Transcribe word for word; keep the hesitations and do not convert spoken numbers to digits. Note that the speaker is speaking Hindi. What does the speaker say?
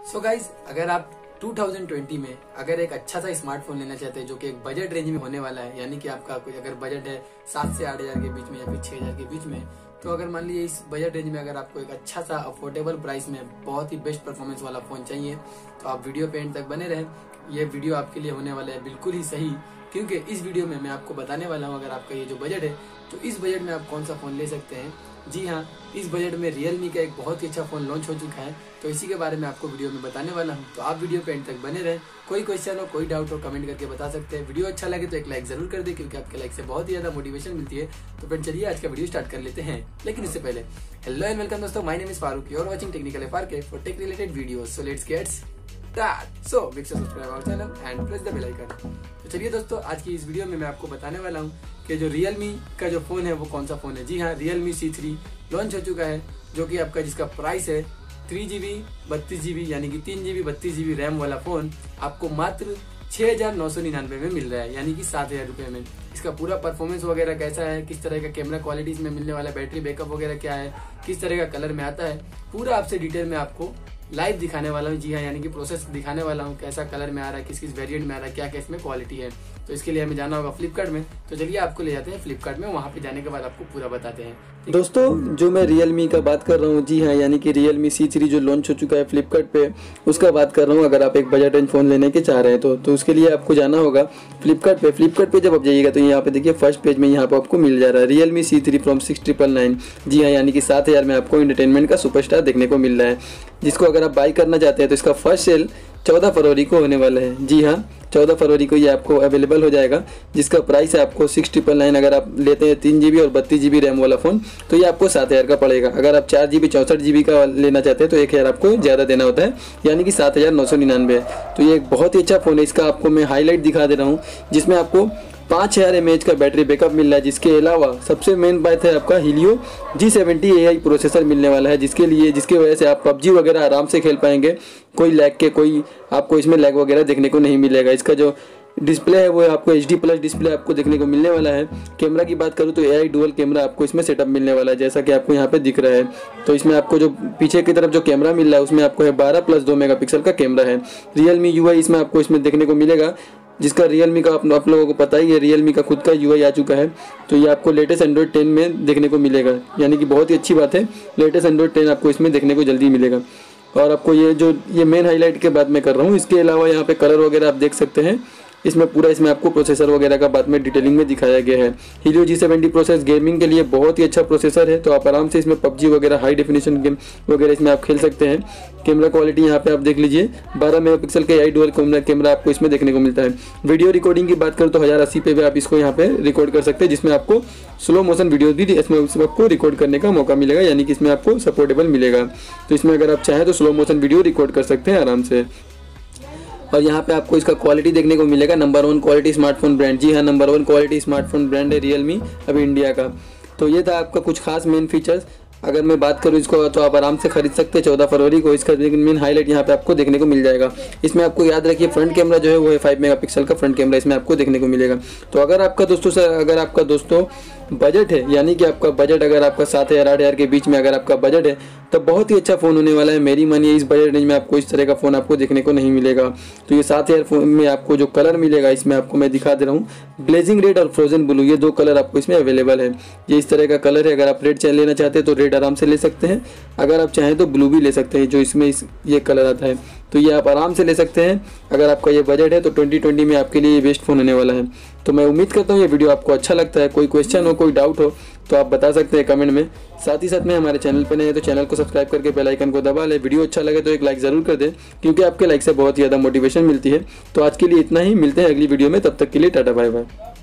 सो गाइज, अगर आप दो हज़ार बीस में अगर एक अच्छा सा स्मार्टफोन लेना चाहते हैं जो कि एक बजट रेंज में होने वाला है, यानी कि आपका कोई अगर बजट है सात से आठ हजार के बीच में या फिर छह हजार के बीच में, तो अगर मान लीजिए इस बजट रेंज में अगर आपको एक अच्छा सा अफोर्डेबल प्राइस में बहुत ही बेस्ट परफॉर्मेंस वाला फोन चाहिए तो आप वीडियो पे एंड तक बने रहें। ये वीडियो आपके लिए होने वाला है बिल्कुल ही सही, क्योंकि इस वीडियो में मैं आपको बताने वाला हूँ अगर आपका ये जो बजट है तो इस बजट में आप कौन सा फोन ले सकते हैं। जी हाँ, इस बजट में रियलमी का एक बहुत ही अच्छा फोन लॉन्च हो चुका है, तो इसी के बारे में आपको वीडियो में बताने वाला हूँ। तो आप वीडियो पे एंड तक बने रहें। कोई क्वेश्चन हो, कोई डाउट हो, कमेंट करके बता सकते हैं। वीडियो अच्छा लगे तो एक लाइक जरूर कर दे, क्योंकि आपके लाइक से बहुत ही ज्यादा मोटिवेशन मिलती है। तो फिर चलिए आज का वीडियो स्टार्ट कर लेते हैं। लेकिन इससे पहले हेलो एंड वेलकम दोस्तों, my name is Farooq, you are watching technical FRK for tech related videos. So let's get start. So make sure subscribe our channel and press the bell icon. तो चलिए दोस्तों, आज की इस वीडियो में मैं आपको बताने वाला हूँ कि जो रियलमी का जो फोन है वो कौन सा फोन है। जी हाँ, रियलमी सी थ्री लॉन्च हो चुका है, जो कि आपका जिसका प्राइस है थ्री जीबी बत्तीस जीबी यानी कि तीन जीबी बत्तीस जीबी रैम वाला फोन आपको मात्र छह हजार नौ सौ निन्यानवे में मिल रहा है, यानी कि सात हजार रुपए में। इसका पूरा परफॉर्मेंस वगैरह कैसा है, किस तरह का कैमरा क्वालिटी इसमें मिलने वाला है, बैटरी बैकअप वगैरह क्या है, किस तरह का कलर में आता है, पूरा आपसे डिटेल में आपको लाइव दिखाने वाला हूँ। जी हाँ, यानी कि प्रोसेस दिखाने वाला हूँ, कैसा कलर में आ रहा है, किस किस वेरिएंट में आ रहा है, क्या क्या इसमें क्वालिटी है। तो इसके लिए हमें जाना होगा फ्लिपकार्ट में। तो चलिए आपको ले जाते हैं फ्लिपकार्ट में, वहाँ पे जाने के बाद आपको पूरा बताते हैं। दोस्तों, जो मैं रियलमी का बात कर रहा हूँ, जी हाँ, यानी कि रियलमी सी थ्री जो लॉन्च हो चुका है फ्लिपकार्ट पे, उसका बात कर रहा हूँ। अगर आप एक बजट रेंज फ़ोन लेने के चाह रहे हैं तो तो उसके लिए आपको जाना होगा फ्लिपकार्ट पे। फ्लिपकार्ट पे जब आप जाइएगा तो यहाँ पे देखिए फर्स्ट पेज में यहाँ पे आपको मिल जा रहा है Realme C three from six triple nine. जी हाँ, यानी कि सात हज़ार में आपको एंटरटेनमेंट का सुपरस्टार देखने को मिल रहा है, जिसको अगर आप बाई करना चाहते हैं तो इसका फर्स्ट सेल चौदह फरवरी को होने वाला है। जी हाँ, चौदह फरवरी को ये आपको अवेलेबल हो जाएगा, जिसका प्राइस है आपको सिक्स ट्रिपल नाइन। अगर आप लेते हैं तीन जीबी और बत्तीस जीबी रैम वाला फ़ोन तो ये आपको सात हज़ार का पड़ेगा। अगर आप चार जीबी चौंसठ जीबी का लेना चाहते हैं तो एक हज़ार आपको ज़्यादा देना होता है, यानी कि सात हज़ार नौ सौ निन्यानवे है। तो ये एक बहुत ही अच्छा फ़ोन है। इसका आपको मैं हाईलाइट दिखा दे रहा हूँ, जिसमें आपको पाँच हज़ार एम एच का बैटरी बैकअप मिल रहा है। जिसके अलावा सबसे मेन बात है आपका Helio G seventy A I processor मिलने वाला है, जिसके लिए जिसकी वजह से आप पबजी वगैरह आराम से खेल पाएंगे। कोई लैग के कोई आपको इसमें लैग वगैरह देखने को नहीं मिलेगा। इसका जो डिस्प्ले है वो आपको एच डी प्लस डिस्प्ले आपको देखने को मिलने वाला है। कैमरा की बात करूँ तो ए आई डुअल कैमरा आपको इसमें सेटअप मिलने वाला है, जैसा कि आपको यहाँ पे दिख रहा है। तो इसमें आपको जो पीछे की तरफ जो कैमरा मिल रहा है उसमें आपको है बारह प्लस दो मेगापिक्सल का कैमरा है। रियलमी यू आई इसमें आपको इसमें देखने को मिलेगा, जिसका रियलमी का आप, आप लोगों को पता ही है, रियलमी का खुद का यू आई आ चुका है। तो ये आपको लेटेस्ट एंड्रॉइड टेन में देखने को मिलेगा, यानी कि बहुत ही अच्छी बात है। लेटेस्ट एंड्रॉइड टेन आपको इसमें देखने को जल्दी मिलेगा। और आपको ये जो ये मेन हाईलाइट के बाद मैं कर रहा हूँ, इसके अलावा यहाँ पे कलर वगैरह आप देख सकते हैं। इसमें पूरा इसमें आपको प्रोसेसर वगैरह का बाद में डिटेलिंग में दिखाया गया है। Helio G seventy process gaming के लिए बहुत ही अच्छा प्रोसेसर है, तो आप आराम से इसमें पबजी वगैरह हाई डेफिनेशन गेम वगैरह इसमें आप खेल सकते हैं। कैमरा क्वालिटी यहाँ पे आप देख लीजिए, बारह मेगापिक्सल का आई डुअल कैमरा कैमरा आपको इसमें देखने को मिलता है। वीडियो रिकॉर्डिंग की बात करूँ तो हज़ार अस्सी पे भी आप इसको यहाँ पे रिकॉर्ड कर सकते हैं, जिसमें आपको स्लो मोशन वीडियो भी इसमें आपको रिकॉर्ड करने का मौका मिलेगा, यानी कि इसमें आपको सपोर्टेबल मिलेगा। तो इसमें अगर आप चाहें तो स्लो मोशन वीडियो रिकॉर्ड कर सकते हैं आराम से। और यहाँ पे आपको इसका क्वालिटी देखने को मिलेगा, number one quality smartphone brand. जी हाँ, number one quality smartphone brand है रियलमी अभी इंडिया का। तो ये था आपका कुछ खास मेन फीचर्स। अगर मैं बात करूँ इसको तो आप आराम से खरीद सकते हैं चौदह फरवरी को। इसका मेन हाईलाइट यहाँ पे आपको देखने को मिल जाएगा। इसमें आपको याद रखिए फ्रंट कैमरा जो है वो है फाइव मेगापिक्सल का फ्रंट कैमरा इसमें आपको देखने को मिलेगा। तो अगर आपका दोस्तों से अगर आपका दोस्तों बजट है, यानी कि आपका बजट अगर आपका सात हज़ार आठ हज़ार के बीच में अगर आपका बजट है तो बहुत ही अच्छा फ़ोन होने वाला है। मेरी मानिए इस बजट रेंज में आपको इस तरह का फ़ोन आपको देखने को नहीं मिलेगा। तो ये सात हज़ार फोन में आपको जो कलर मिलेगा इसमें आपको मैं दिखा दे रहा हूँ, ब्लेजिंग रेड और फ्रोजन ब्लू, ये दो कलर आपको इसमें अवेलेबल है। ये इस तरह का कलर है। अगर आप रेड लेना चाहते हैं तो रेड आराम से ले सकते हैं, अगर आप चाहें तो ब्लू भी ले सकते हैं, जो इसमें इस ये कलर आता है। तो ये आप आराम से ले सकते हैं अगर आपका ये बजट है। तो ट्वेंटी ट्वेंटी में आपके लिए ये बेस्ट फ़ोन होने वाला है। तो मैं उम्मीद करता हूँ ये वीडियो आपको अच्छा लगता है। कोई क्वेश्चन हो, कोई डाउट हो तो आप बता सकते हैं कमेंट में। साथ ही साथ में हमारे चैनल पर नए हैं तो चैनल को सब्सक्राइब करके बेल आइकन को दबा लें। वीडियो अच्छा लगे तो एक लाइक ज़रूर कर दें, क्योंकि आपके लाइक से बहुत ज़्यादा मोटिवेशन मिलती है। तो आज के लिए इतना ही, मिलते हैं अगली वीडियो में, तब तक के लिए टाटा बाय बाय।